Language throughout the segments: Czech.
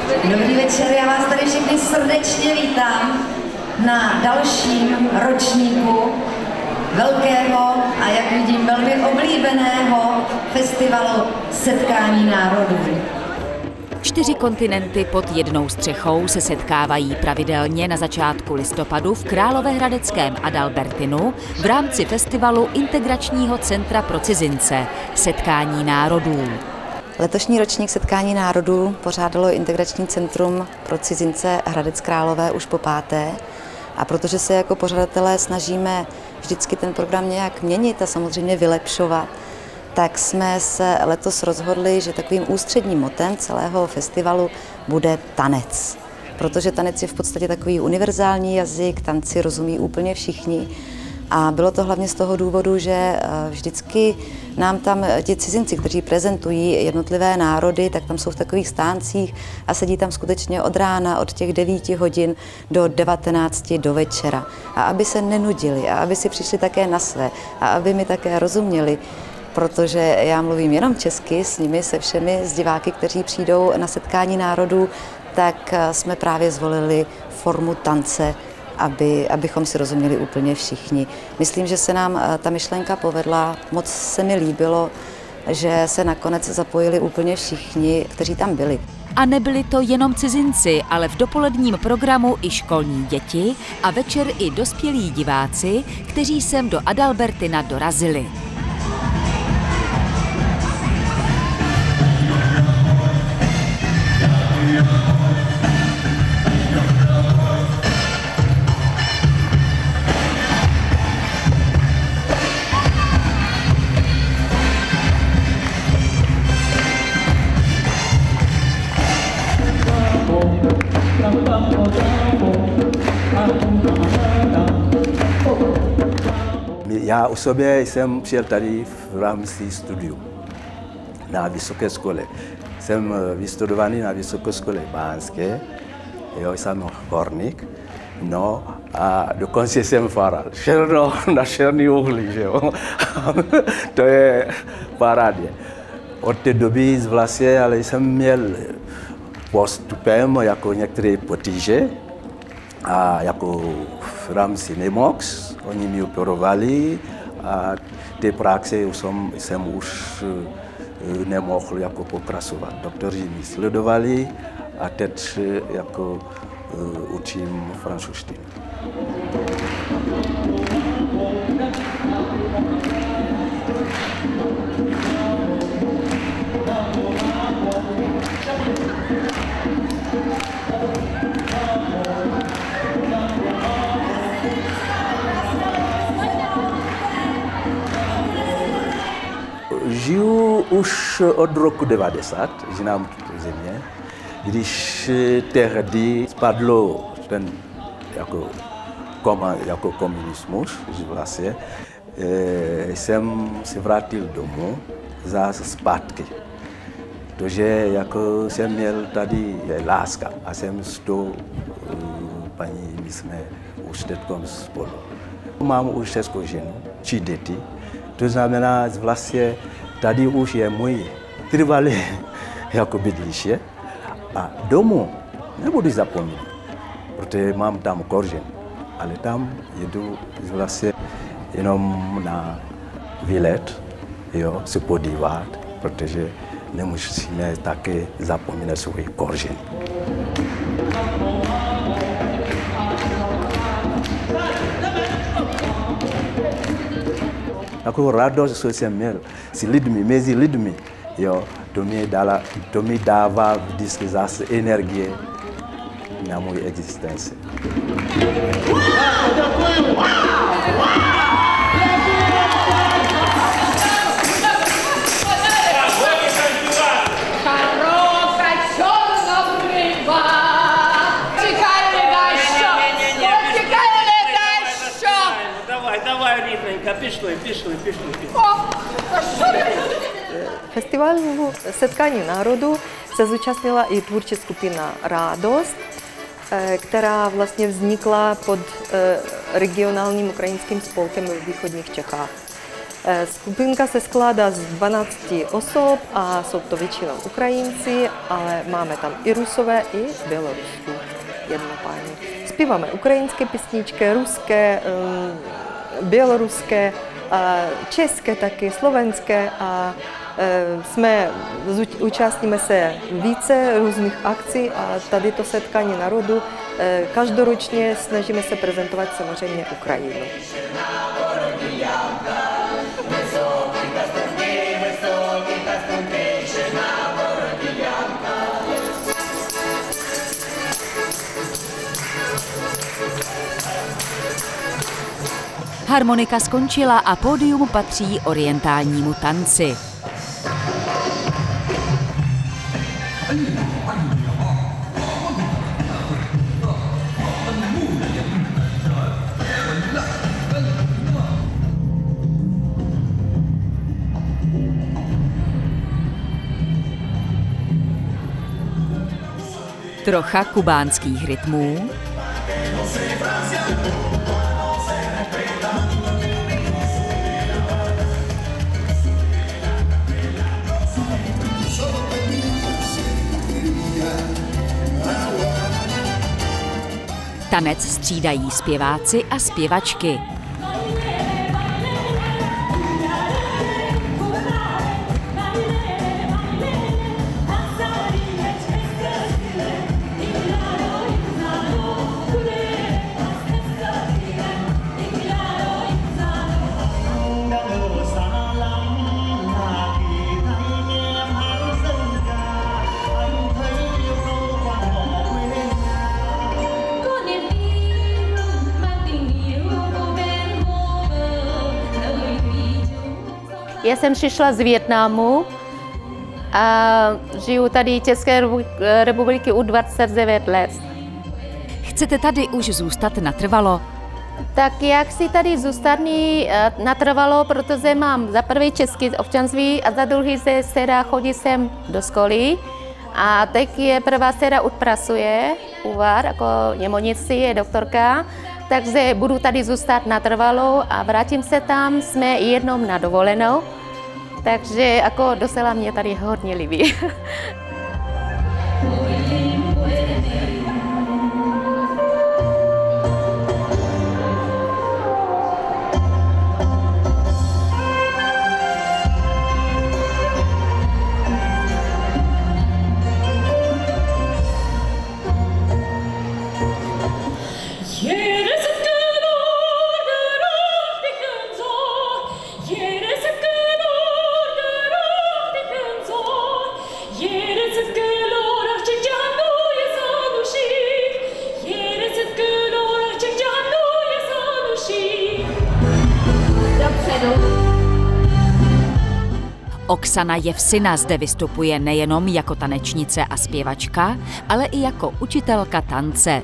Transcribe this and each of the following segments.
Dobrý večer, já vás tady všechny srdečně vítám na dalším ročníku velkého a jak vidím velmi oblíbeného festivalu Setkání národů. 4 kontinenty pod jednou střechou se setkávají pravidelně na začátku listopadu v Královéhradeckém Adalbertinu v rámci festivalu Integračního centra pro cizince Setkání národů. Letošní ročník Setkání národů pořádalo Integrační centrum pro cizince Hradec Králové už po 5. A protože se jako pořadatelé snažíme vždycky ten program nějak měnit a samozřejmě vylepšovat, tak jsme se letos rozhodli, že takovým ústředním motem celého festivalu bude tanec. Protože tanec je v podstatě takový univerzální jazyk, tanci rozumí úplně všichni. A bylo to hlavně z toho důvodu, že vždycky nám tam ti cizinci, kteří prezentují jednotlivé národy, tak tam jsou v takových stáncích a sedí tam skutečně od rána, od těch 9 hodin do 19 do večera. A aby se nenudili a aby si přišli také na své a aby mi také rozuměli, protože já mluvím jenom česky s nimi, se všemi, s diváky, kteří přijdou na Setkání národů, tak jsme právě zvolili formu tance, abychom si rozuměli úplně všichni. Myslím, že se nám ta myšlenka povedla, moc se mi líbilo, že se nakonec zapojili úplně všichni, kteří tam byli. A nebyli to jenom cizinci, ale v dopoledním programu i školní děti a večer i dospělí diváci, kteří sem do Adalbertina dorazili. Já osobně jsem přijel tady v rámci studiu na vysoké škole. Jsem vystudovaný na vysoké škole báňské, jsem horník, no a dokonce jsem faral. Černo na černý uhlí, že jo. To je parádě. Od té doby vlastně, ale jsem měl postupem jako některé potíže a jako v rámci Nemox, oni mi operovali a té praxe jsem už nemohl jako pokračovat. Doktoři mi sledovali a teď jako učím francouzštinu. Žiju už od roku 90, znám tu země. Když tehdy spadlo ten jako komunismus, vlastně, jsem se vrátil domů zase zpátky. Protože jako jsem měl tady láska a jsem s tou paní, my jsme už teď spolu. Mám už 6 žen, 3 děti, to znamená vlastně tady už je můj trvalé jako bydliště a domů nebudu zapomínat, protože mám tam kořen, ale tam jedu vlastně jenom na výlet, se podívat, protože nemusíme také zapomínat svůj kořen. Takovou radost jsem měl s lidmi, mezi lidmi, to mi dává vždycky zase energie na moji existenci. Пішли. Фестивалю Setkání národů se zúčastnila i tvůrčí skupina Rádost, která vlastně vznikla pod regionálním ukrajinským spolkem v východních Čechách. Skupinka se skládá z 12 osob a jsou to většinou Ukrajinci, ale máme tam i Rusové, i Bělorusů jednopárně. Zpíváme ukrajinské písničky, ruské, běloruské, české taky, slovenské a účastníme se více různých akcí a tady to setkání národů každoročně snažíme se prezentovat samozřejmě Ukrajinu. Harmonika skončila a pódium patří orientálnímu tanci. Trocha kubánských rytmů. Tanec střídají zpěváci a zpěvačky. Já jsem přišla z Vietnamu a žiju tady v České republice už 29 let. Chcete tady už zůstat natrvalo? Tak já chci tady zůstat natrvalo, protože mám za prvé české občanství a za druhé se dcera chodí sem do školy. A teď je prvá dcera už pracuje úvar, jako nemocnici, je doktorka. Takže budu tady zůstat natrvalo a vrátím se tam, jsme jednou na dovolenou. Takže jako docela mě tady hodně líbí. Oksana Jevsina zde vystupuje nejenom jako tanečnice a zpěvačka, ale i jako učitelka tance.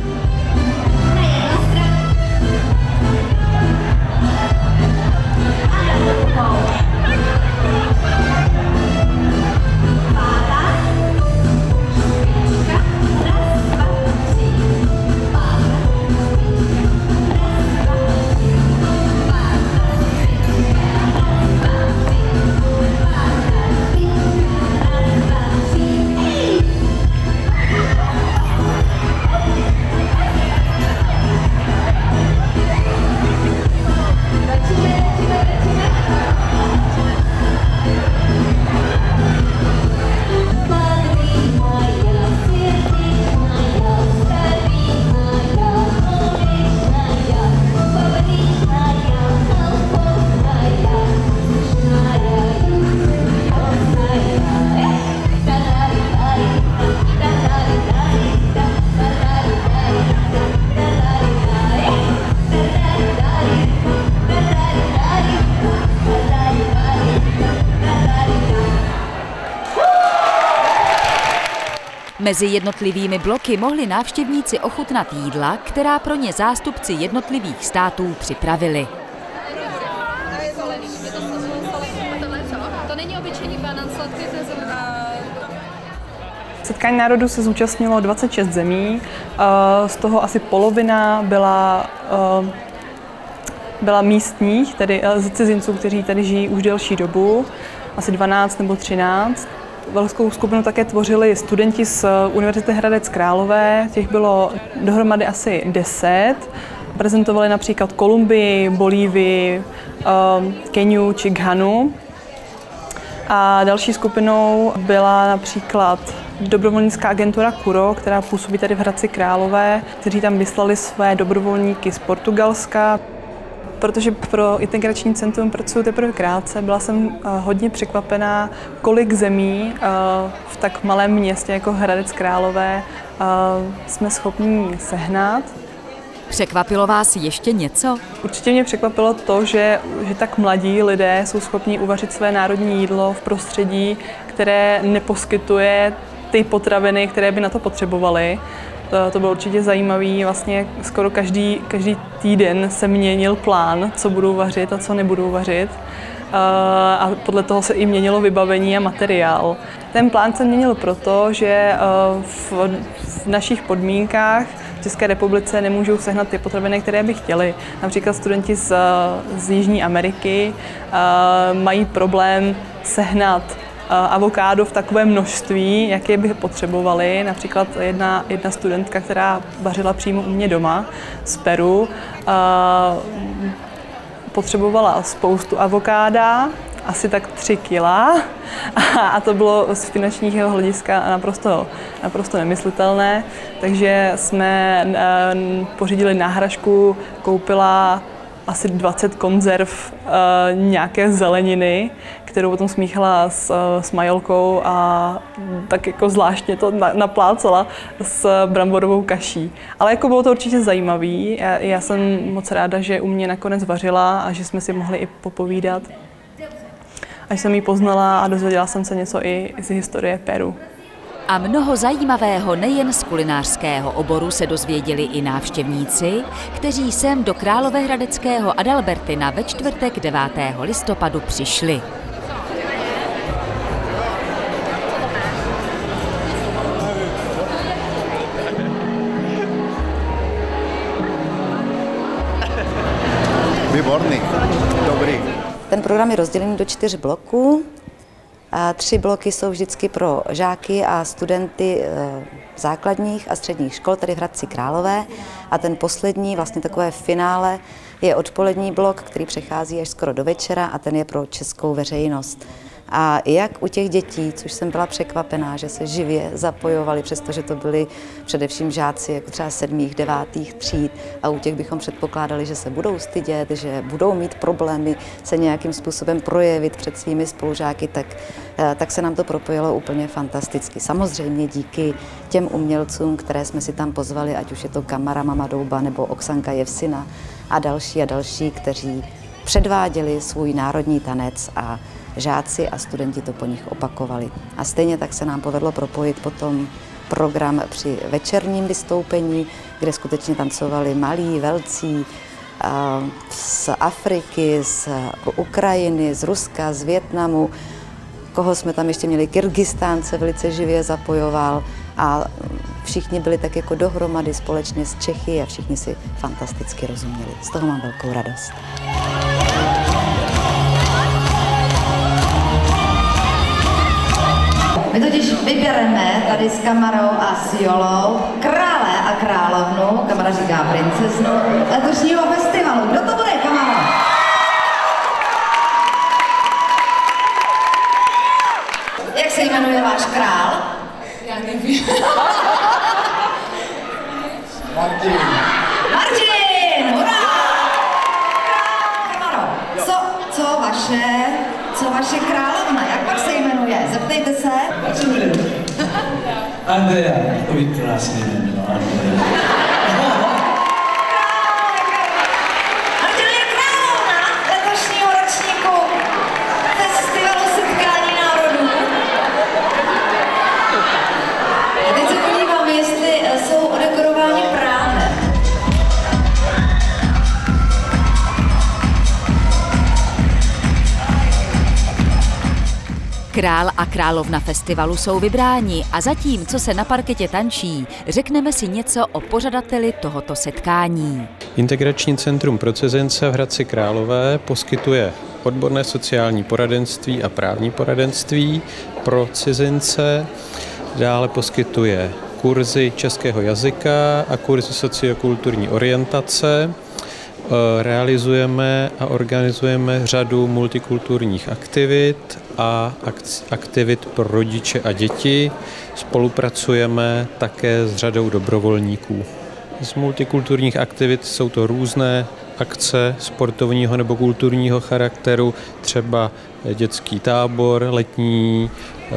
Mezi jednotlivými bloky mohli návštěvníci ochutnat jídla, která pro ně zástupci jednotlivých států připravili. To není obyčejný banán sladký, to je zelená. Setkání národů se zúčastnilo 26 zemí, z toho asi polovina byla byla místních, tedy cizinců, kteří tady žijí už delší dobu, asi 12 nebo 13. Velkou skupinu také tvořili studenti z Univerzity Hradec Králové, těch bylo dohromady asi 10. Prezentovali například Kolumbii, Bolívii, Keniu či Ghanu. A další skupinou byla například dobrovolnická agentura Kuro, která působí tady v Hradci Králové, kteří tam vyslali své dobrovolníky z Portugalska. Protože pro integrační centrum pracuji teprve krátce, byla jsem hodně překvapená, kolik zemí v tak malém městě jako Hradec Králové jsme schopni sehnat. Překvapilo vás ještě něco? Určitě mě překvapilo to, že tak mladí lidé jsou schopni uvařit své národní jídlo v prostředí, které neposkytuje ty potraviny, které by na to potřebovali. To bylo určitě zajímavý, vlastně skoro každý týden se měnil plán, co budou vařit a co nebudou vařit. A podle toho se i měnilo vybavení a materiál. Ten plán se měnil proto, že v našich podmínkách v České republice nemůžou sehnat ty potraviny, které by chtěli. Například studenti z Jižní Ameriky mají problém sehnat avokádo v takovém množství, jaké by potřebovali. Například jedna studentka, která vařila přímo u mě doma z Peru, potřebovala spoustu avokáda, asi tak 3 kila, a to bylo z finančního hlediska naprosto nemyslitelné, takže jsme pořídili náhražku, koupila asi 20 konzerv nějaké zeleniny, kterou potom smíchala s majolkou a tak jako zvláštně to naplácala s bramborovou kaší. Ale jako bylo to určitě zajímavý. Já jsem moc ráda, že u mě nakonec vařila a že jsme si mohli i popovídat. Až jsem ji poznala a dozvěděla jsem se něco i z historie Peru. A mnoho zajímavého nejen z kulinářského oboru se dozvěděli i návštěvníci, kteří sem do Královéhradeckého Adalbertina ve čtvrtek 9. listopadu přišli. Výborný, dobrý. Ten program je rozdělený do 4 bloků. 3 bloky jsou vždycky pro žáky a studenty základních a středních škol, tedy v Hradci Králové. A ten poslední, vlastně takové finále, je odpolední blok, který přechází až skoro do večera a ten je pro českou veřejnost. A jak u těch dětí, což jsem byla překvapená, že se živě zapojovali, přestože to byli především žáci jako třeba 7., 9. tříd a u těch bychom předpokládali, že se budou stydět, že budou mít problémy se nějakým způsobem projevit před svými spolužáky, tak se nám to propojilo úplně fantasticky. Samozřejmě díky těm umělcům, které jsme si tam pozvali, ať už je to Kamara Mama Douba nebo Oksanka Jevsina a další, kteří předváděli svůj národní tanec a žáci a studenti to po nich opakovali. A stejně tak se nám povedlo propojit potom program při večerním vystoupení, kde skutečně tancovali malí, velcí z Afriky, z Ukrajiny, z Ruska, z Vietnamu. Koho jsme tam ještě měli, Kyrgyzstán se velice živě zapojoval a všichni byli tak jako dohromady společně s Čechy a všichni si fantasticky rozuměli. Z toho mám velkou radost. My totiž vybereme tady s Kamarou a s Jolou krále a královnu, Kamara říká princeznu, letošního festivalu. Kdo to bude, Kamaro? Jak se jmenuje váš král? Já nevím. Martin. Martin, hurá! Kamaro, co vaše královna, jak pak se jmenuje? Zeptejte se. Jak se jmenuje? Andrea, to je krásný jméno, Andrea. Martin je královna letošního ročníku Festivalu setkání národů. A teď se podíváme, jestli jsou odekorováni právem. Král a královna festivalu jsou vybráni a zatím, co se na parketě tančí, řekneme si něco o pořadateli tohoto setkání. Integrační centrum pro cizince v Hradci Králové poskytuje odborné sociální poradenství a právní poradenství pro cizince. Dále poskytuje kurzy českého jazyka a kurzy sociokulturní orientace. Realizujeme a organizujeme řadu multikulturních aktivit a aktivit pro rodiče a děti. Spolupracujeme také s řadou dobrovolníků. Z multikulturních aktivit jsou to různé akce sportovního nebo kulturního charakteru, třeba dětský tábor letní,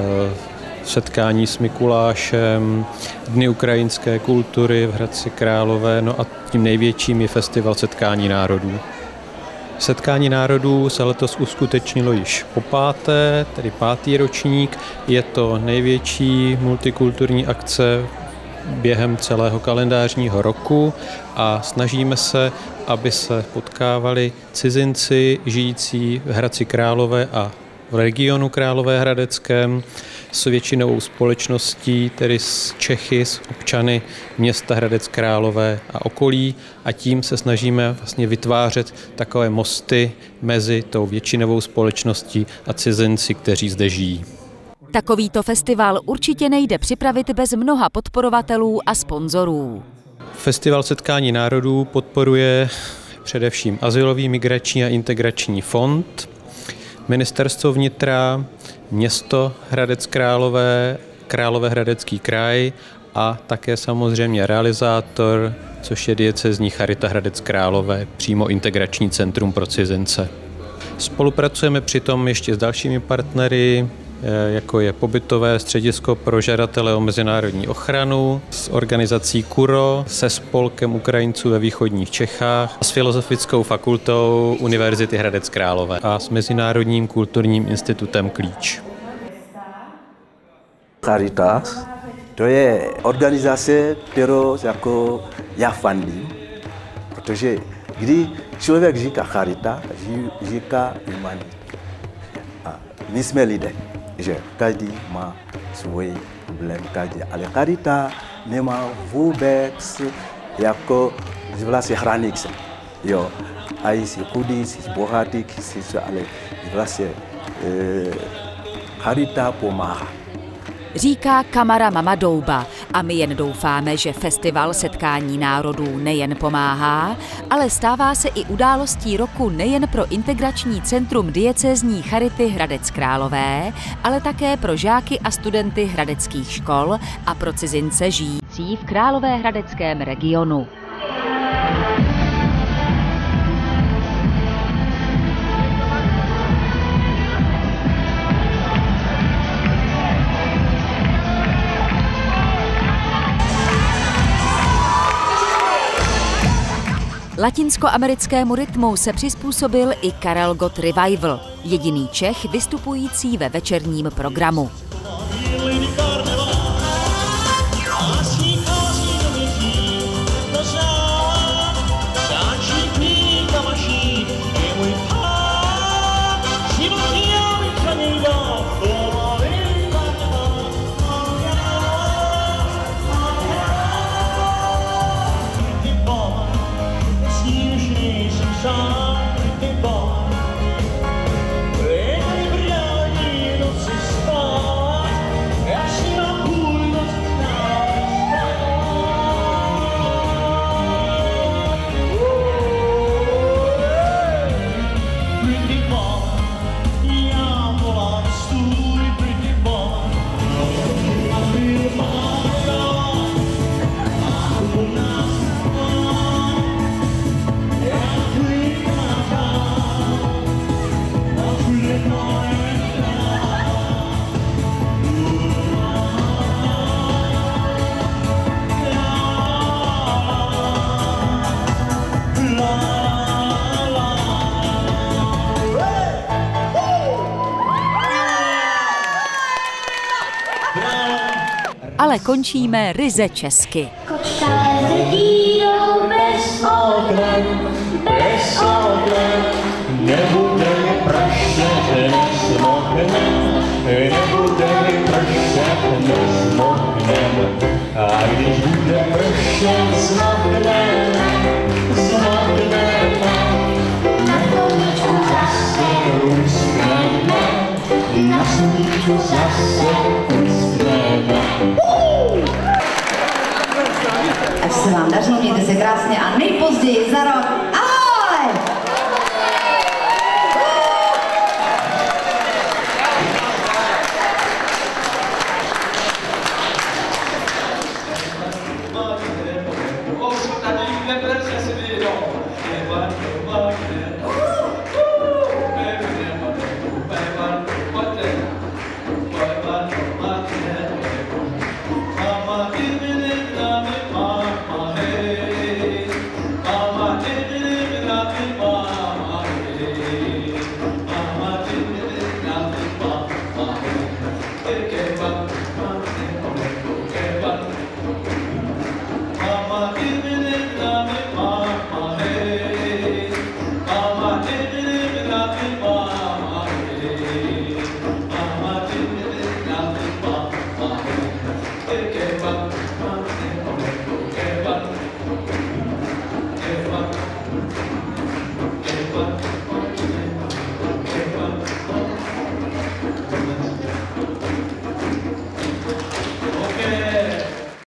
setkání s Mikulášem, Dny ukrajinské kultury v Hradci Králové, no a tím největším je festival Setkání národů. Setkání národů se letos uskutečnilo již po5., tedy 5. ročník. Je to největší multikulturní akce během celého kalendářního roku a snažíme se, aby se potkávali cizinci žijící v Hradci Králové a v regionu Královéhradeckém s většinovou společností, tedy s Čechy, s občany města Hradec Králové a okolí, a tím se snažíme vlastně vytvářet takové mosty mezi tou většinovou společností a cizinci, kteří zde žijí. Takovýto festival určitě nejde připravit bez mnoha podporovatelů a sponzorů. Festival Setkání národů podporuje především Azylový, migrační a integrační fond, Ministerstvo vnitra, město Hradec Králové, Královéhradecký kraj a také samozřejmě realizátor, což je diecézní Charita Hradec Králové, přímo Integrační centrum pro cizince. Spolupracujeme přitom ještě s dalšími partnery, jako je pobytové středisko pro žadatele o mezinárodní ochranu, s organizací KURO, se spolkem Ukrajinců ve východních Čechách, s Filozofickou fakultou Univerzity Hradec Králové a s Mezinárodním kulturním institutem Klíč. Caritas, to je organizace, kterou jako já fandím, protože když člověk říká charita, říká humanita. A my jsme lidé, že každý má svůj problém, ale charita nemá vůbec jako vlastně hranic. Jo, a jsi chudý, jsi bohatý, ale vlastně charita pomáhá. Říká Kamara Mamadouba a my jen doufáme, že festival Setkání národů nejen pomáhá, ale stává se i událostí roku nejen pro Integrační centrum diecézní Charity Hradec Králové, ale také pro žáky a studenty hradeckých škol a pro cizince žijící v Královéhradeckém regionu. Latinskoamerickému rytmu se přizpůsobil i Karel Gott Revival, jediný Čech vystupující ve večerním programu. Ale končíme ryze česky. Bez oklen, nebude prašně, že nesmokne. A když bude pršet, zmokneme, na sluníčku zase uspěme, na sluníčku zase uspěme. Ať se vám daří, mějte se krásně a nejpozději za rok